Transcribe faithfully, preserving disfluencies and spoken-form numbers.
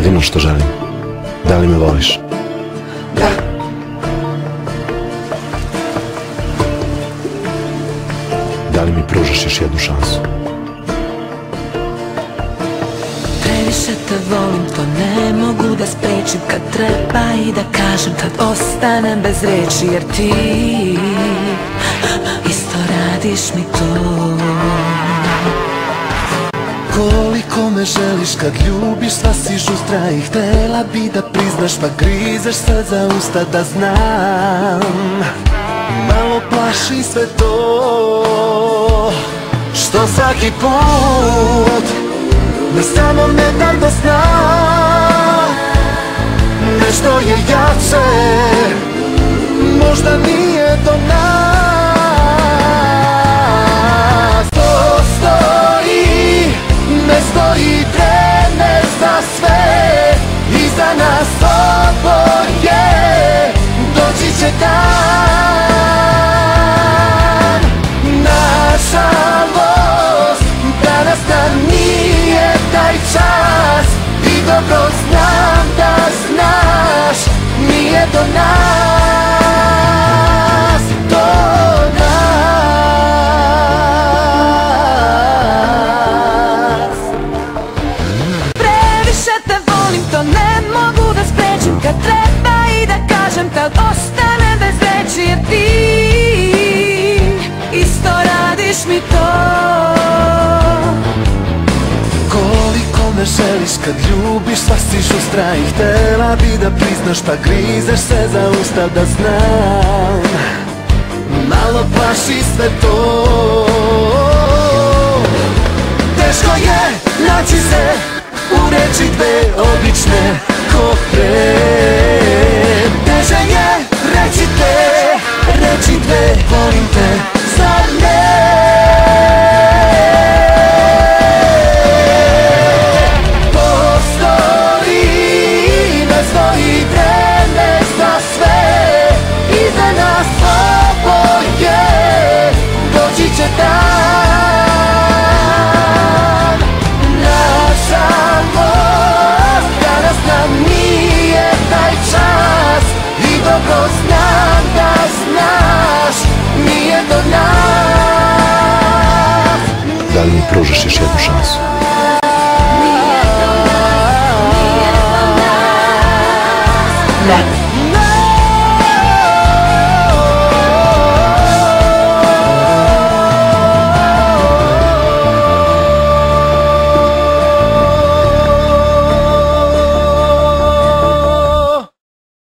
jedino što želim. Da li me voliš? Da. Da li mi pružaš još jednu šansu? Previše te volim, to ne mogu da sprečim. Kad treba i da kažem, tad ostanem bez reči. Jer ti isto radiš mi to. Koliko me želiš kad ljubiš, sva si žustra i htela bi da priznaš, pa grizeš sad za usta da znam. Malo plaši sve to, što svaki put me samo ne dam do sna. Nešto je jače, možda nije do nas. Postoji mesto i vreme za sve, iza nas oboje doći će dan. Nažalost, danas nam nije taj čas i dobro znam da znaš, nije do nas, do nas. Previše te volim, to ne mogu da sprečim. Kad treba i da kažem, tad ostanem bez reči. Jer ti isto radiš mi to. Koliko me želiš kad ljubiš, sva si žustra i htela bi da priznaš, pa grizeš se za usta da znam. Malo plaši sve to, teško je naći se u reči dve obične ko pre. Teže je reći te, reći dve volim te, zar ne? Dobro znam da znaš, nije do nas. Da li mi pružaš još jednu šansu?